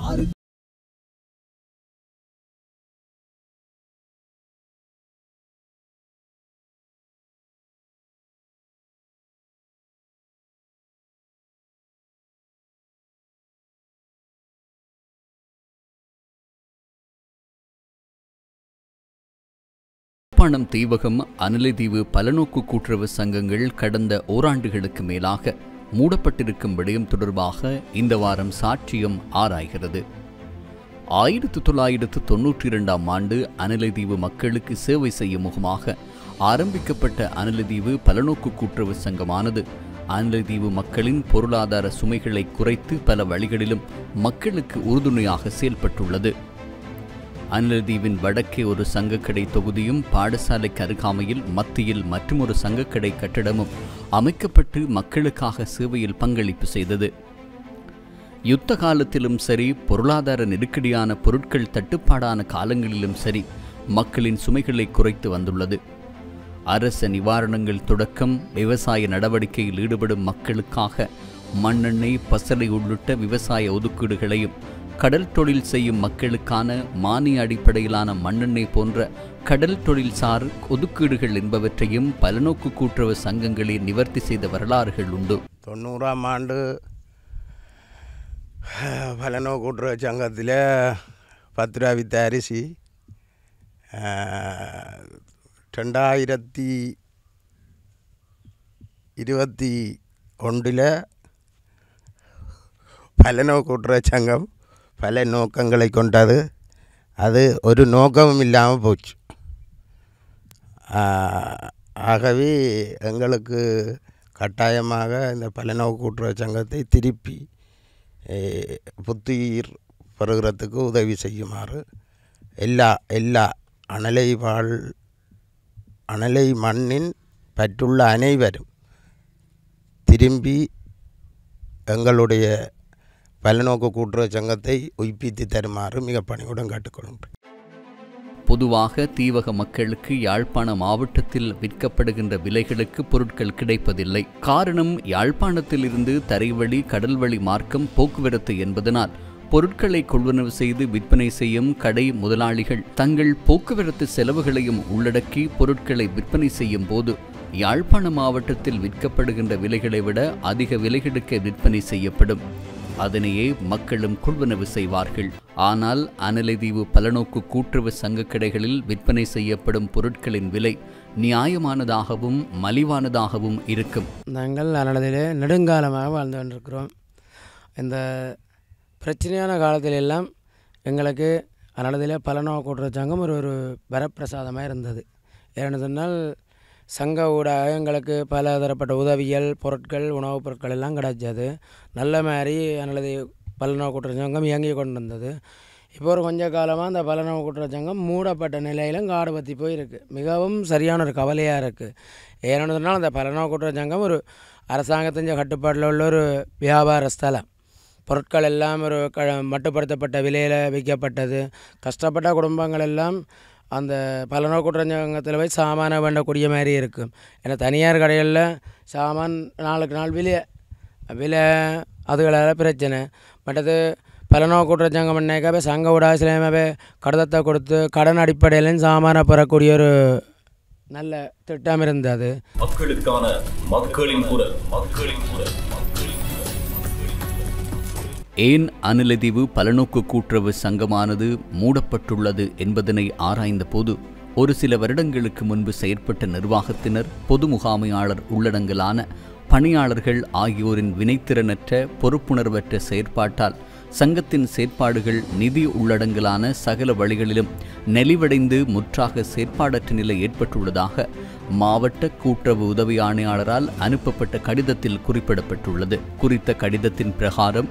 யாழ்ப்பாணம் தீவகம் அனலைதீவு பலநோக்கு கூட்டுறவு சங்கங்கள் கடந்த ஓராண்டுகளுக்கு மேலாக மூடப்பட்டிருக்கும் விடயம் தொடர்பாக இந்த வாரம் சாட்சியம் ஆராய்கிறது. 1992ஆம் ஆண்டு அனலைதீவு மக்களுக்கு சேவை செய்யும் முகமாக ஆரம்பிக்கப்பட்ட அனலைதீவு பலநோக்கு கூட்டுறவு சங்கமானது அனலைதீவு மக்களின் பொருளாதார சுமைகளை குறைத்து பல வழிகளிலும் மக்களுக்கு உறுதுணையாக செயல்பட்டுள்ளது. அனலைதீவின் வடக்கே ஒரு சங்கக்கடை தொகுதியும் பாடசாலைக்கு அருகாமையில் மத்தியில் மற்றொரு சங்கக்கடை கட்டடமும் அமைக்கப்பட்டு மக்களுக்காக சேவையில் பங்களிப்பு செய்தது. யுத்த காலத்திலும் சரி, பொருளாதார நெருக்கடியான பொருட்கள் தட்டுப்பாடான காலங்களிலும் சரி, மக்களின் சுமைகளை குறைத்து வந்துள்ளது. அரச நிவாரணங்கள் தொடக்கம் விவசாய நடவடிக்கையில் ஈடுபடும் மக்களுக்காக மண்ணெண்ணெய், பசலை உள்ளிட்ட விவசாய ஒதுக்கீடுகளையும், கடல் தொழில் செய்யும் மக்களுக்கான மானிய அடிப்படையிலான மண்ணெண்ணெய் போன்ற கடல் தொழில்சார் ஒதுக்கீடுகள் என்பவற்றையும் பலநோக்கு கூட்டுறவு சங்கங்களே நிவர்த்தி செய்த வரலாறுகள் உண்டு. 90ஆம் ஆண்டு பலநோக்கு கூட்டுறவு சங்கத்தில் 10 ரூபா வித்த அரிசி 2021 பலநோக்கு கூட்டுறவு சங்கம் பல நோக்கங்களை கொண்டது. அது ஒரு நோக்கமும் இல்லாமல் போச்சு. ஆகவே எங்களுக்கு கட்டாயமாக இந்த பலநோக்கு கூட்டுறவு சங்கத்தை திருப்பி புத்துயிர் பெறுகிறதுக்கு உதவி செய்யுமாறு எல்லா அனலை மண்ணின் பற்றுள்ள அனைவரும் திரும்பி எங்களுடைய பலநோக்கு கூட்டுறவு சங்கத்தை உயிர்ப்பித்து தருமாறு மிக பணிவுடன் கேட்டுக்கொள்கின்றேன். பொதுவாக தீவக மக்களுக்கு யாழ்ப்பாண மாவட்டத்தில் விற்கப்படுகின்ற விலைகளுக்கு பொருட்கள் கிடைப்பதில்லை. காரணம், யாழ்ப்பாணத்தில் இருந்து தரைவழி கடல்வழி மார்க்கம் போக்குவரத்து என்பதனால் பொருட்களை கொள்வனவு செய்து விற்பனை செய்யும் கடை முதலாளிகள் தங்கள் போக்குவரத்து செலவுகளையும் உள்ளடக்கி பொருட்களை விற்பனை செய்யும் போது யாழ்ப்பாண மாவட்டத்தில் விற்கப்படுகின்ற விலைகளை விட அதிக விலைகளுக்கு விற்பனை செய்யப்படும். அதனையே மக்களும் கொள்வனவு செய்வார்கள். ஆனால் அனலைதீவு பலநோக்கு கூட்டுறவு சங்க கடைகளில் விற்பனை செய்யப்படும் பொருட்களின் விலை நியாயமானதாகவும் மலிவானதாகவும் இருக்கும். நாங்கள் அனலைதிலே நெடுங்காலமாக வாழ்ந்து கொண்டிருக்கிறோம். இந்த பிரச்சனையான காலத்திலெல்லாம் எங்களுக்கு அனலைதிலே பலநோக்கு கூட்டுறவு சங்கம் ஒரு வரப்பிரசாதமாக இருந்தது. ஏன்னு சொன்னால் சங்க ஊடாக எங்களுக்கு பல தரப்பட்ட உதவிகள், பொருட்கள், உணவுப் பொருட்கள் எல்லாம் கிடைச்சது. நல்ல மாதிரி அல்லது பலநோக்கு கூட்டுறவு சங்கம் இயங்கி கொண்டு இருந்தது. இப்போ ஒரு கொஞ்ச காலமாக அந்த பலநோக்கு கூட்டுறவு சங்கம் மூடப்பட்ட நிலையிலும் காடு பற்றி போயிருக்கு. மிகவும் சரியான ஒரு கவலையாக இருக்குது. ஏன்னு சொன்னால் அந்த பலநோக்கு கூட்டுறவு சங்கம் ஒரு அரசாங்கத்தின் கட்டுப்பாட்டில் உள்ள ஒரு வியாபார ஸ்தலம். பொருட்கள் எல்லாம் ஒரு மட்டுப்படுத்தப்பட்ட விலையில் விற்கப்பட்டது. கஷ்டப்பட்ட குடும்பங்கள் எல்லாம் அந்த பலநோக்கு கூட்டுறவு சங்கத்தில் போய் சாமானை வேண்டக்கூடிய மாதிரி இருக்கும். ஏன்னா தனியார் கடைகளில் சாமான் நாளுக்கு நாள் விலை அதுகளால் பிரச்சனை. மற்றது பலநோக்கு கூட்டுறவு சங்கம் பண்ணாக்கவே சங்க ஊடாசிலமே கடிதத்தை கொடுத்து கடன் அடிப்படையிலும் சாமானை பெறக்கூடிய ஒரு நல்ல திட்டம் இருந்தது. மக்களுக்கான மக்களின் குரல். ஏன் அனலைதீவு பலநோக்கு கூட்டுறவு சங்கமானது மூடப்பட்டுள்ளது என்பதனை ஆராய்ந்த போது ஒரு சில வருடங்களுக்கு முன்பு செயற்பட்ட நிர்வாகத்தினர், பொது முகாமையாளர் உள்ளடங்கலான பணியாளர்கள் ஆகியோரின் வினைத்திறனற்ற பொறுப்புணர்வற்ற செயற்பாட்டால் சங்கத்தின் செயற்பாடுகள் நிதி உள்ளடங்கலான சகல வழிகளிலும் நெளிவடைந்து முற்றாக செயற்பாடற்ற நிலை ஏற்பட்டுள்ளதாக மாவட்ட கூட்டுறவு உதவி ஆணையாளரால் அனுப்பப்பட்ட கடிதத்தில் குறிப்பிடப்பட்டுள்ளது. குறித்த கடிதத்தின் பிரகாரம்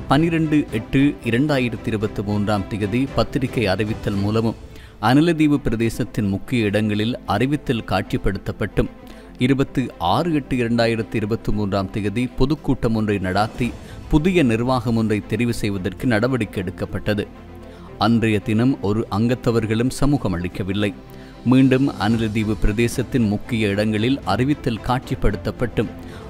12/8/2023 பத்திரிகை அறிவித்தல் மூலமும் அனலைதீவு பிரதேசத்தின் முக்கிய இடங்களில் அறிவித்தல் காட்சிப்படுத்தப்பட்டும் 26/8/2023 பொதுக்கூட்டம் ஒன்றை நடாத்தி புதிய நிர்வாகம் ஒன்றை தெரிவு செய்வதற்கு நடவடிக்கை எடுக்கப்பட்டது. அன்றைய தினம் ஒரு அங்கத்தவர்களும் சமூகம் அளிக்கவில்லை. மீண்டும் அனலதீவு பிரதேசத்தின் முக்கிய இடங்களில் அறிவித்தல் காட்சிப்படுத்தப்பட்டும்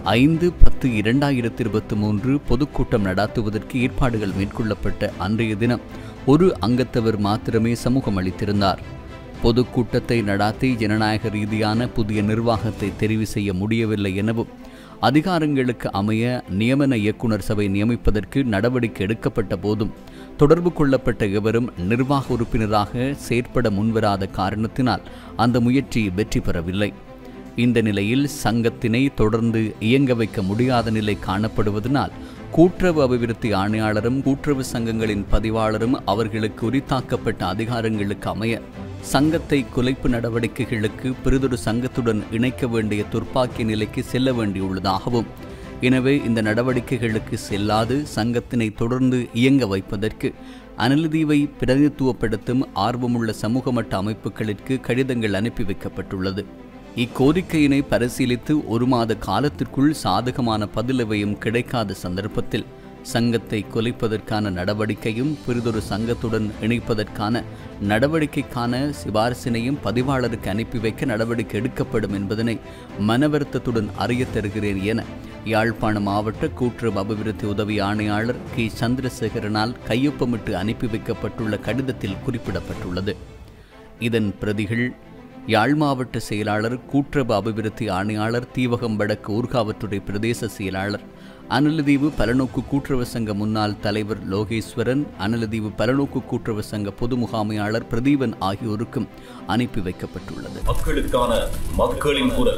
5/10/2023 பொதுக்கூட்டம் நடாத்துவதற்கு ஏற்பாடுகள் மேற்கொள்ளப்பட்ட அன்றைய தினம் ஒரு அங்கத்தவர் மாத்திரமே சமூகம் அளித்திருந்தார். பொதுக்கூட்டத்தை நடாத்தி ஜனநாயக ரீதியான புதிய நிர்வாகத்தை தெரிவு செய்ய முடியவில்லை எனவும் அதிகாரங்களுக்கு அமைய நியமன இயக்குனர் சபை நியமிப்பதற்கு நடவடிக்கை எடுக்கப்பட்ட போதும் தொடர்பு கொள்ளப்பட்ட எவரும் நிர்வாக உறுப்பினராக செயற்பட முன்வராத காரணத்தினால் அந்த முயற்சி வெற்றி பெறவில்லை. இந்த நிலையில் சங்கத்தினை தொடர்ந்து இயங்க வைக்க முடியாத நிலை காணப்படுவதனால் கூட்டுறவு அபிவிருத்தி ஆணையாளரும் கூட்டுறவு சங்கங்களின் பதிவாளரும் அவர்களுக்கு உரித்தாக்கப்பட்ட அதிகாரங்களுக்கு அமைய சங்கத்தை குலைப்பு நடவடிக்கைகளுக்கு பிறிதொரு சங்கத்துடன் இணைக்க வேண்டிய துர்ப்பாக்கிய நிலைக்கு செல்ல வேண்டியுள்ளதாகவும், எனவே இந்த நடவடிக்கைகளுக்கு செல்லாது சங்கத்தினை தொடர்ந்து இயங்க வைப்பதற்கு அனலதீவை பிரதிநிதித்துவப்படுத்தும் ஆர்வமுள்ள சமூக மட்ட அமைப்புகளுக்கு கடிதங்கள் அனுப்பி வைக்கப்பட்டுள்ளது. இக்கோரிக்கையினை பரிசீலித்து 1 மாத காலத்திற்குள் சாதகமான பதிலவையும் கிடைக்காத சந்தர்ப்பத்தில் சங்கத்தை குலைப்பதற்கான நடவடிக்கையும் பிறிதொரு சங்கத்துடன் இணைப்பதற்கான நடவடிக்கைக்கான சிபாரிசினையும் பதிவாளருக்கு அனுப்பி வைக்க நடவடிக்கை எடுக்கப்படும் என்பதனை மனவருத்தத்துடன் அறிய தருகிறேன் என யாழ்ப்பாண மாவட்ட கூட்டுறவு அபிவிருத்தி உதவி ஆணையாளர் கே சந்திரசேகரனால் கையொப்பமிட்டு அனுப்பி வைக்கப்பட்டுள்ள கடிதத்தில் குறிப்பிடப்பட்டுள்ளது. இதன் பிரதிகள் யாழ் மாவட்ட செயலாளர், கூட்டுறவு அபிவிருத்தி ஆணையாளர், தீவகம் வடக்கு ஊர்காவற்றுறை பிரதேச செயலாளர், அனலதீவு பலநோக்கு கூட்டுறவு சங்க முன்னாள் தலைவர் லோகேஸ்வரன், அனலதீவு பலநோக்கு கூட்டுறவு சங்க பொது முகாமையாளர் பிரதீபன் ஆகியோருக்கும் அனுப்பி வைக்கப்பட்டுள்ளது. மக்களுக்கான மக்களின் குரல்.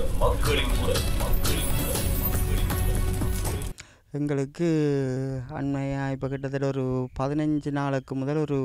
எங்களுக்கு அண்மையாக இப்போ கிட்டத்தட்ட ஒரு 15 நாளுக்கு முதல் ஒரு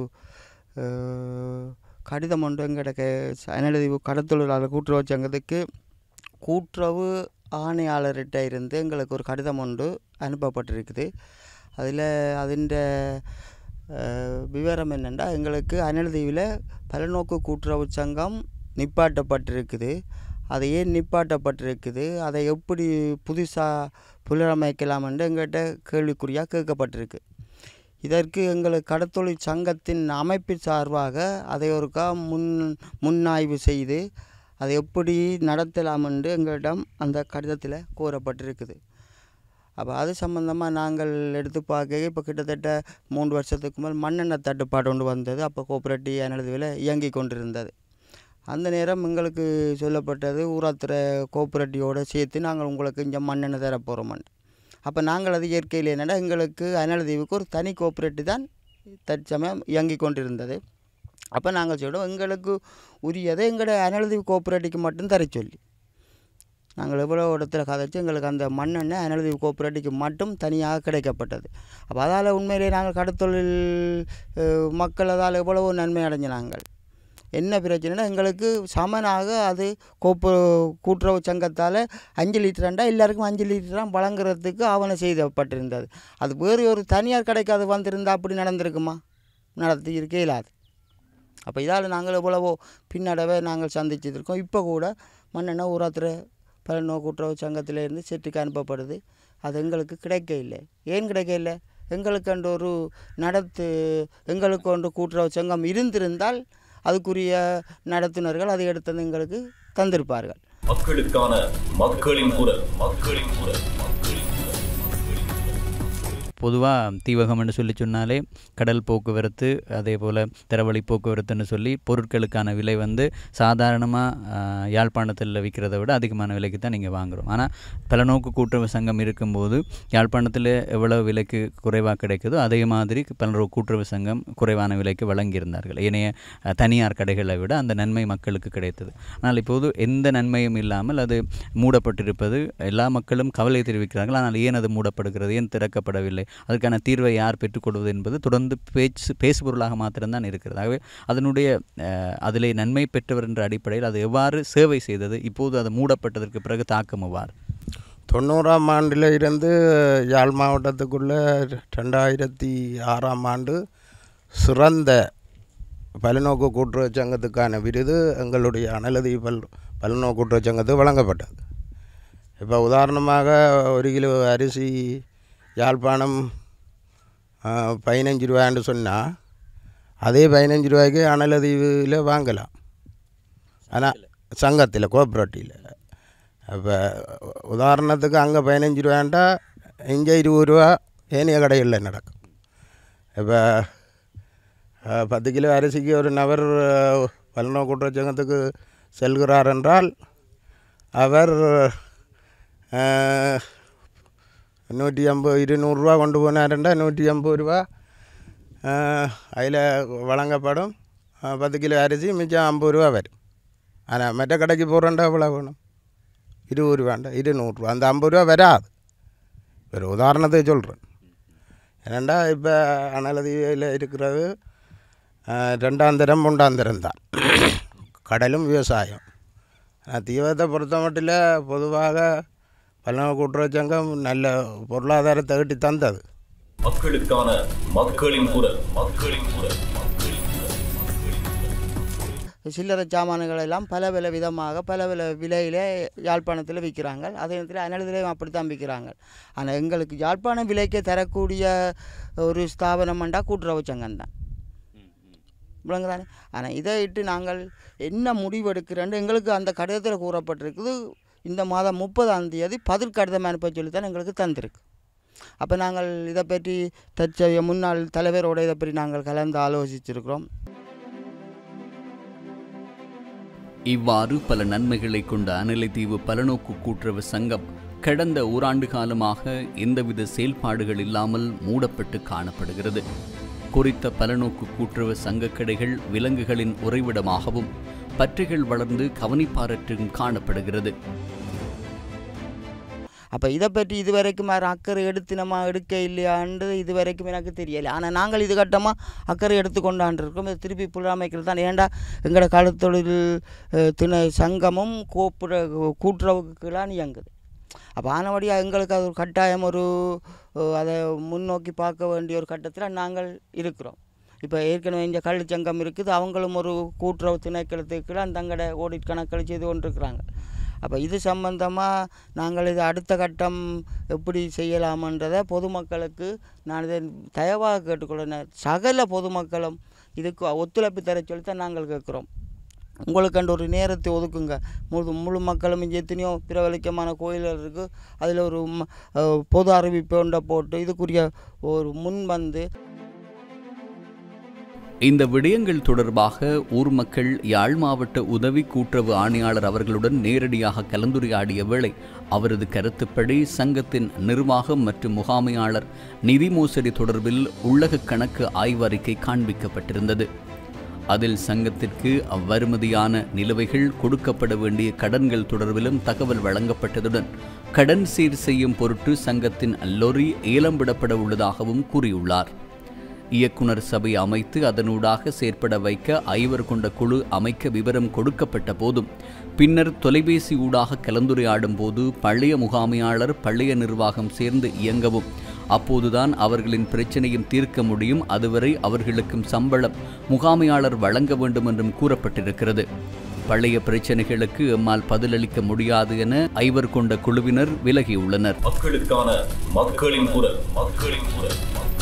கடிதம் ஒன்று எங்களுக்கு அனலதீவு கடத்தொழிலாளர் கூட்டுறவு சங்கத்துக்கு கூட்டுறவு ஆணையாளர்கிட்ட இருந்து எங்களுக்கு ஒரு கடிதம் ஒன்று அனுப்பப்பட்டிருக்குது. அதில் அதிண்ட விவரம் என்னென்னா, எங்களுக்கு அனலதீவில் பலநோக்கு கூட்டுறவு சங்கம் நிப்பாட்டப்பட்டிருக்குது. அதை ஏன் நிப்பாட்டப்பட்டிருக்குது, அதை எப்படி புதுசாக புனரமைக்கலாம் என்று எங்கள்கிட்ட கேள்விக்குறியாக கேட்கப்பட்டிருக்கு. இதற்கு எங்களுக்கு கடத்தொழில் சங்கத்தின் அமைப்பு சார்பாக அதை ஒருக்கா முன்னாய்வு செய்து அதை எப்படி நடத்தலாம் என்று எங்களிடம் அந்த கடிதத்தில் கோரப்பட்டிருக்குது. அப்போ அது சம்பந்தமாக நாங்கள் எடுத்து பார்க்க இப்போ கிட்டத்தட்ட 3 வருஷத்துக்கு மேல் மண்ணெண்ணெய் தட்டுப்பாடு ஒன்று வந்தது. அப்போ கோஆபரேட்டிவ் அனலதீவில் இயங்கி கொண்டிருந்தது. அந்த நேரம் எங்களுக்கு சொல்லப்பட்டது, ஊராத்துறை கோஆபரேட்டிவோடு சேர்த்து நாங்கள் உங்களுக்கு இங்கே மண்ணெண்ணெய் தர போகிறோம். அப்போ நாங்கள் அது இயற்கையில் என்னென்னா, எங்களுக்கு அனலதீவுக்கு ஒரு தனி கோஆபரேட்டிவ் தான் தற்சமயம் இயங்கி கொண்டிருந்தது. அப்போ நாங்கள் சொல்லிவிடும், எங்களுக்கு உரியதை எங்களோட அனலதீவு கோஆபரேட்டிவ்க்கு மட்டும் தர சொல்லி நாங்கள் எவ்வளோ இடத்துல கதைச்சு எங்களுக்கு அந்த மண்ணெண்ணெய் அனலதீவு கோஆபரேட்டிவ்க்கு மட்டும் தனியாக கிடைக்கப்பட்டது. அப்போ அதால் உண்மையிலேயே நாங்கள் கடத்தொழில் மக்கள் அதால் எவ்வளவோ நன்மை அடைஞ்ச நாங்கள். என்ன பிரச்சனைனா, எங்களுக்கு சமனாக அது கூட்டுறவு சங்கத்தால் 5 லிட்டராண்டா எல்லாருக்கும் 5 லிட்டராக வழங்குறதுக்கு ஆவணம் செய்யப்பட்டிருந்தது. அது வேறு ஒரு தனியார் கடைக்கு அது வந்திருந்தால் அப்படி நடந்திருக்குமா? நடத்தி இருக்க இயலாது. அப்போ இதால் நாங்கள் எவ்வளவோ பின்னடைவை நாங்கள் சந்திச்சிருக்கோம். இப்போ கூட மண்ணெண்ணெய் ஊராத்துறை பலநோக்கு கூட்டுறவு சங்கத்திலேருந்து செட்டுக்கு அனுப்பப்படுது. அது எங்களுக்கு கிடைக்க இல்லை. ஏன் கிடைக்க இல்லை? எங்களுக்கு ஒரு எங்களுக்கு ஒன்று கூட்டுறவு சங்கம் இருந்திருந்தால் அதுக்குரிய நடத்துனர்கள் அதை எடுத்து எங்களுக்கு தந்திருப்பார்கள். மக்களுக்கான மக்களின் குரல். பொதுவாக தீவகம் என்று சொன்னாலே கடல் போக்குவரத்து, அதே போல் திறவழி போக்குவரத்துன்னு சொல்லி பொருட்களுக்கான விலை சாதாரணமாக யாழ்ப்பாணத்தில் விற்கிறத விட அதிகமான விலைக்கு தான் நீங்கள் வாங்குகிறோம். ஆனால் பலநோக்கு கூட்டுறவு சங்கம் இருக்கும்போது யாழ்ப்பாணத்தில் எவ்வளோ விலைக்கு குறைவாக கிடைக்குதோ அதே மாதிரி பலநோக்கு கூட்டுறவு சங்கம் குறைவான விலைக்கு வழங்கியிருந்தார்கள். ஏனைய தனியார் கடைகளை விட அந்த நன்மை மக்களுக்கு கிடைத்தது. ஆனால் இப்போது எந்த நன்மையும் இல்லாமல் அது மூடப்பட்டிருப்பது எல்லா மக்களும் கவலை தெரிவிக்கிறார்கள். ஆனால் ஏன் அது மூடப்படுகிறது, ஏன் திறக்கப்படவில்லை, அதற்கான தீர்வை யார் பெற்றுக்கொள்வது என்பது தொடர்ந்து பேசுபொருளாக மாத்திரம்தான் இருக்கிறது. ஆகவே அதனுடைய அதிலே நன்மை பெற்றவர் என்ற அடிப்படையில் அது எவ்வாறு சேவை செய்தது, இப்போது அது மூடப்பட்டதற்கு பிறகு தாக்கம் எவ்வாறு? 90ஆம் ஆண்டில் இருந்து யாழ் மாவட்டத்துக்குள்ளே 2006ஆம் ஆண்டு சிறந்த பலநோக்கு கூட்டுறவு சங்கத்துக்கான விருது எங்களுடைய அனலதீவு பலநோக்கு கூட்டுறவு சங்கத்துக்கு வழங்கப்பட்டது. இப்போ உதாரணமாக 1 கிலோ அரிசி யாழ்ப்பாணம் 15 ரூபான்னு சொன்னால் அதே 15 ரூபாய்க்கு அனலதீவில் வாங்கலாம். ஆனால் சங்கத்தில் கோஆப்ரேட்டிவில். அப்போ உதாரணத்துக்கு அங்கே 15 ரூபாண்டா இங்கே 20 ரூபா ஏனைய கடைகளில் நடக்கும். இப்போ 10 கிலோ அரிசிக்கு ஒரு நபர் பல்நோக்கு கூட்டுறவு சங்கத்துக்கு செல்கிறார் என்றால் அவர் 150 200 ரூபா கொண்டு போனாருண்டா 150 ரூபா அதில் வழங்கப்படும். 10 கிலோ அரிசி மிச்சம் 50 ரூபா வரும். ஆனால் மற்ற கடைக்கு போகிறோண்டா எவ்வளோ வேணும்? 20 ரூபாண்டா 200 ரூபா. அந்த 50 ரூபா வராது. ஒரு உதாரணத்தை சொல்கிறேன். ஏனண்டா இப்போ அனலதியில் இருக்கிறது 2ஆம் தரம் 3ஆம் தரம் தான், கடலும் விவசாயம். தீவிரத்தை பொறுத்த மட்டும் பொதுவாக பல்நோக்கு கூட்டுறவு சங்கம் நல்ல பொருளாதாரத்தை ஈட்டி தந்தது. மக்களுக்கான மக்களின் குரல். மக்களின் குரல். சில்லறை சாமான்கள் எல்லாம் பல விதமாக பல விலையில் யாழ்ப்பாணத்தில் விற்கிறாங்க. அதே நேரத்தில் அனலதிலையும் அப்படித்தான் விற்கிறாங்க. ஆனால் எங்களுக்கு யாழ்ப்பாண விலைக்கு தரக்கூடிய ஒரு ஸ்தாபனம்ண்டா கூட்டுறவு சங்கம் தான், விளங்குதானே. ஆனால் இதை இட்டு நாங்கள் என்ன முடிவெடுக்கிறோன்னு எங்களுக்கு அந்த கடிதத்தில் கூறப்பட்டிருக்குது. இந்த மாதம் 30ஆம் தேதி பதில் கடிதம் அனுப்ப சொல்லி தான் எங்களுக்கு தந்திருக்கு. அப்போ நாங்கள் இதை பற்றி தற்செய்ய முன்னாள் தலைவரோடு இதை பற்றி நாங்கள் கலந்து ஆலோசிச்சிருக்கிறோம். இவ்வாறு பல நன்மைகளை கொண்ட அனலைதீவு பலநோக்கு கூட்டுறவு சங்கம் கடந்த ஓராண்டு காலமாக எந்தவித செயல்பாடுகள் இல்லாமல் மூடப்பட்டு காணப்படுகிறது. குறித்த பலநோக்கு கூட்டுறவு சங்க கடைகள் விலங்குகளின் உறைவிடமாகவும் பற்றைகள் வளர்ந்து கவனிப்பாரற்றும் காணப்படுகிறது. அப்போ இதை பற்றி இதுவரைக்கும் அக்கறை எடுக்க இல்லையாண்டு இதுவரைக்கும் எனக்கு தெரியலை. ஆனால் நாங்கள் இது கட்டமாக அக்கறை எடுத்துக்கொண்டாண்டிருக்கோம். இதை திருப்பி புலமைக்கிறது தான். ஏண்டா எங்களோட களத்தொழில் திணை சங்கமும் கூட்டுறவுக்குலாம் இயங்குது. அப்போ ஆனபடியாக எங்களுக்கு அது ஒரு கட்டாயம் அதை முன்னோக்கி பார்க்க வேண்டிய ஒரு கட்டத்தில் நாங்கள் இருக்கிறோம். இப்போ ஏற்கனவே இங்கே கல்விச்சங்கம் இருக்குது, அவங்களும் ஒரு கூட்டுறவு திணைக்களத்துக்குலாம் தங்கட ஓடிட் கணக்கள் செய்து கொண்டிருக்கிறாங்க. அப்போ இது சம்பந்தமாக நாங்கள் இது அடுத்த கட்டம் எப்படி செய்யலாமன்றதை பொதுமக்களுக்கு நான் இதை தயவாக கேட்டுக்கொள்கிறேன். சகல பொதுமக்களும் இதுக்கு ஒத்துழைப்பு தர சொல்லித்தான் நாங்கள் கேட்குறோம். உங்களுக்கண்டு ஒரு நேரத்தை ஒதுக்குங்க. முழு மக்களும் இங்கே எத்தனையோ பிரபலிக்கமான கோயில்கள் இருக்குது, அதில் ஒரு பொது அறிவிப்பு ஒன்றை போட்டு இதுக்குரிய ஒரு முன் வந்து இந்த விடயங்கள் தொடர்பாக ஊர் மக்கள் யாழ் மாவட்ட உதவி கூட்டுறவு ஆணையாளர் அவர்களுடன் நேரடியாக கலந்துரையாடிய வேளை அவரது கருத்துப்படி சங்கத்தின் நிர்வாகம் மற்றும் முகாமையாளர் நிதி மோசடி தொடர்பில் உள்ளக கணக்கு ஆய்வறிக்கை காண்பிக்கப்பட்டிருந்தது. அதில் சங்கத்திற்கு அவ்வருமதியான நிலுவைகள், கொடுக்கப்பட வேண்டிய கடன்கள் தொடர்பிலும் தகவல் வழங்கப்பட்டதுடன் கடன் சீர் செய்யும் பொருட்டு சங்கத்தின் லொரி ஏலம் விடப்பட உள்ளதாகவும் கூறியுள்ளார். இயக்குனர் சபை அமைத்து அதனூடாக செயற்பட வைக்க 5 கொண்ட குழு அமைக்க விவரம் கொடுக்கப்பட்ட போதும் பின்னர் தொலைபேசி ஊடாக கலந்துரையாடும் போது பழைய முகாமையாளர் பழைய நிர்வாகம் சேர்ந்து இயங்கவும் அப்போதுதான் அவர்களின் பிரச்சனையும் தீர்க்க முடியும், அதுவரை அவர்களுக்கும் சம்பளம் முகாமையாளர் வழங்க வேண்டும் என்றும் கூறப்பட்டிருக்கிறது. பழைய பிரச்சனைகளுக்கு எம்மால் பதிலளிக்க முடியாது என 5 கொண்ட குழுவினர் விலகியுள்ளனர். மக்களுக்கான மக்களின் குரல். மக்களின் குரல்.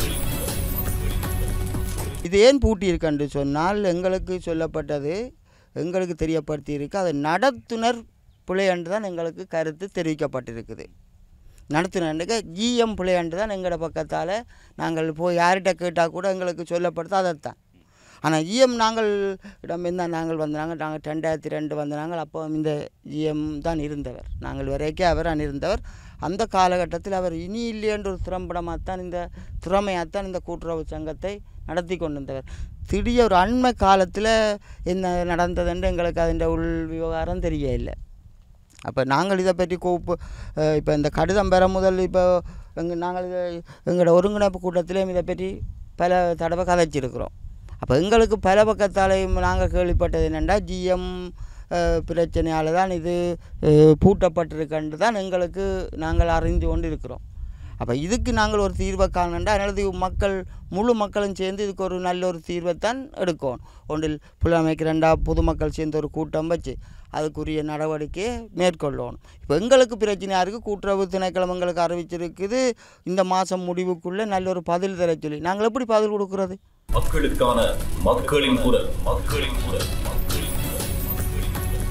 இது ஏன் பூட்டியிருக்கன்று சொன்னால் எங்களுக்கு சொல்லப்பட்டது, எங்களுக்கு தெரியப்படுத்தியிருக்கு, அது நடத்துனர் பிழையன்று தான் எங்களுக்கு கருத்து தெரிவிக்கப்பட்டிருக்குது. நடத்துனருக்கு ஜிஎம் பிள்ளையாண்டு தான் எங்களோட பக்கத்தால் நாங்கள் போய் யார்கிட்ட கேட்டால் கூட எங்களுக்கு சொல்லப்படுது அதைத்தான். ஆனால் ஜிஎம் நாங்கள் இடம்தான் நாங்கள் வந்தாங்க. நாங்கள் 2002 வந்தாங்க. அப்போ இந்த ஜிஎம் தான் இருந்தவர், நாங்கள் வரைக்கும் அவர் இருந்தவர். அந்த காலகட்டத்தில் அவர் இனி இல்லையென்ற ஒரு திறம்படமாகத்தான் இந்த திறமையாகத்தான் இந்த கூட்டுறவு சங்கத்தை நடத்தி கொண்டிருந்தவர். திடீர் ஒரு அண்மை காலத்தில் என்ன நடந்ததுன்னு எங்களுக்கு அதன் உள் விவகாரம் தெரிய இல்லை. அப்போ நாங்கள் இதை பற்றி இப்போ இந்த கடிதம் பெற முதல் இப்போ நாங்கள் எங்களோட ஒருங்கிணைப்பு கூட்டத்திலையும் இதை பற்றி பல தடவை கதைச்சிருக்கிறோம். அப்போ எங்களுக்கு பல பக்கத்தாலையும் நாங்கள் கேள்விப்பட்டது என்னென்னா ஜிஎம் பிரச்சனையால் தான் இது பூட்டப்பட்டிருக்கன்று தான் எங்களுக்கு நாங்கள் அறிந்து கொண்டு இருக்கிறோம். அப்போ இதுக்கு நாங்கள் ஒரு தீர்வை காணண்டா, அதனால முழு மக்களும் சேர்ந்து இதுக்கு ஒரு நல்ல ஒரு தீர்வைத்தான் எடுக்கணும். ஒன்றில் புலமைக்கு 2 பொதுமக்கள் சேர்ந்து ஒரு கூட்டம் வச்சு அதுக்குரிய நடவடிக்கையை மேற்கொள்ளணும். இப்போ எங்களுக்கு பிரச்சனையாக இருக்குது, கூட்டுறவு திணைக்களம் எங்களுக்கு அறிவிச்சிருக்குது இந்த மாதம் முடிவுக்குள்ளே நல்ல ஒரு பதில் தர சொல்லி. நாங்கள் எப்படி பதில் கொடுக்குறது? மக்களுக்கான மக்களின் குரல். மக்களின் குரல்.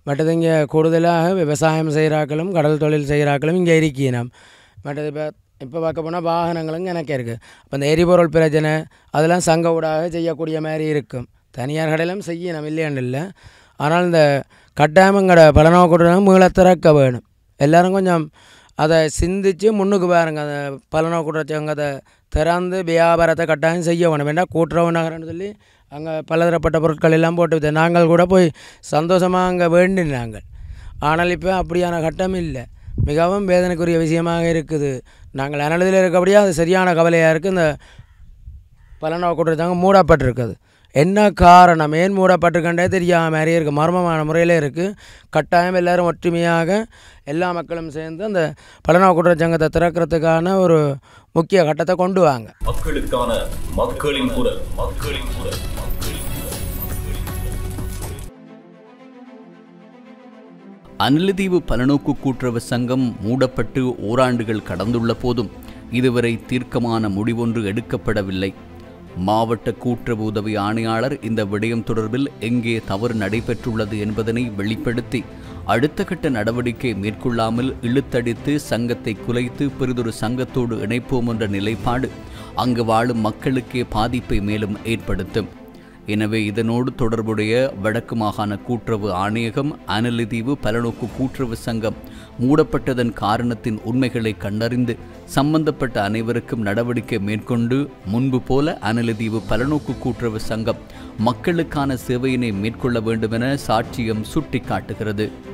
மற்றது இங்கே கூடுதலாக விவசாயம் செய்கிறாக்களும் கடல் தொழில் செய்கிறாக்களும் இங்கே இருக்கணும். மற்றது இப்போ பார்க்க போனால் வாகனங்களும் எனக்கு இருக்குது. அப்போ இந்த எரிபொருள் பிரச்சனை அதெல்லாம் சங்க ஊடாக செய்யக்கூடிய மாதிரி இருக்கும். தனியார் கடையிலும் செய்யணும் இல்லையாண்டு இல்லை. ஆனால் இந்த கட்டாயமங்கட பலநோக்கூட்டம் மீள திறக்க வேணும். எல்லோரும் கொஞ்சம் அதை சிந்தித்து முன்னுக்கு பாருங்க. அந்த பலநோக்கூட்ட சங்கத்தை திறந்து வியாபாரத்தை கட்டாயம் செய்ய வேணும். வேண்டாம் கூட்டுறவு நகரம்னு சொல்லி அங்கே பலதரப்பட்ட பொருட்கள் எல்லாம் போட்டு நாங்கள் கூட போய் சந்தோஷமாக அங்கே வேண்டினாங்க. ஆனால் இப்போ அப்படியான கட்டம் இல்லை. மிகவும் வேதனைக்குரிய விஷயமாக இருக்குது. நாங்கள் அனலதில் இருக்கபடியே அது சரியான கவலையாக இருக்குது. இந்த பலநோக்கூட்ட சங்கம் மூடப்பட்டிருக்குது. என்ன காரணம், ஏன் மூடப்பட்டிருக்கண்டே தெரியாத மாதிரியே இருக்குது. மர்மமான முறையில் இருக்குது. கட்டாயம் எல்லோரும் ஒற்றுமையாக எல்லா மக்களும் சேர்ந்து அந்த பலநோக்கூட்ட சங்கத்தை திறக்கிறதுக்கான ஒரு முக்கிய கட்டத்தை கொண்டு வாங்க. மக்களுக்கான மக்களின் குரல். மக்களின் குரல். அனலதீவு பலநோக்கு கூட்டுறவு சங்கம் மூடப்பட்டு ஓராண்டுகள் கடந்துள்ள போதும் இதுவரை தீர்க்கமான முடிவொன்று எடுக்கப்படவில்லை. மாவட்ட கூட்டுறவு உதவி ஆணையாளர் இந்த விடயம் தொடர்பில் எங்கே தவறு நடைபெற்றுள்ளது என்பதனை வெளிப்படுத்தி அடுத்த கட்ட நடவடிக்கை மேற்கொள்ளாமல் இழுத்தடித்து சங்கத்தை குலைத்து பெரிதொரு சங்கத்தோடு இணைப்போம் என்ற நிலைப்பாடு அங்கு வாழும் மக்களுக்கே பாதிப்பை மேலும் ஏற்படுத்தும். எனவே இதனோடு தொடர்புடைய வடக்கு மாகாண கூட்டுறவு ஆணையகம் அனலதீவு பலநோக்கு கூட்டுறவு சங்கம் மூடப்பட்டதன் காரணத்தின் உண்மைகளை கண்டறிந்து சம்பந்தப்பட்ட அனைவருக்கும் நடவடிக்கை மேற்கொண்டு முன்பு போல அனலதீவு பலநோக்கு கூட்டுறவு சங்கம் மக்களுக்கான சேவையினை மேற்கொள்ள வேண்டுமென சாட்சியம் சுட்டிக்காட்டுகிறது.